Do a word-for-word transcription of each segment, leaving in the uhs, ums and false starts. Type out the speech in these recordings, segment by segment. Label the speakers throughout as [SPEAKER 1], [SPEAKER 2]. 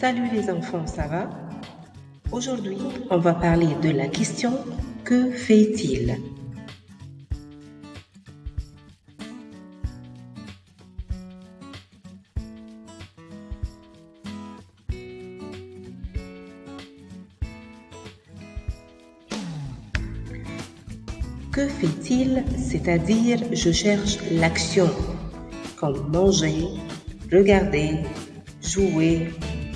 [SPEAKER 1] Salut les enfants, ça va? Aujourd'hui, on va parler de la question « Que fait-il » Que fait-il, c'est-à-dire je cherche l'action, comme manger, regarder, jouer.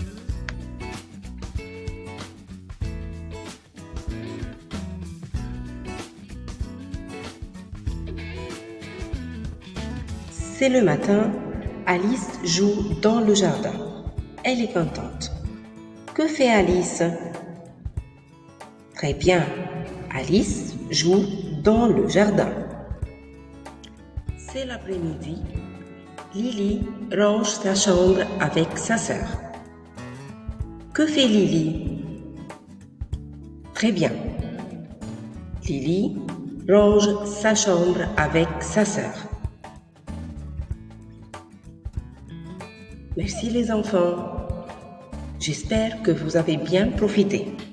[SPEAKER 1] C'est le matin, Alice joue dans le jardin. Elle est contente. Que fait Alice? Très bien, Alice joue dans le jardin. C'est l'après-midi. Lily range sa chambre avec sa sœur. Que fait Lily? Très bien. Lily range sa chambre avec sa sœur. Merci les enfants. J'espère que vous avez bien profité.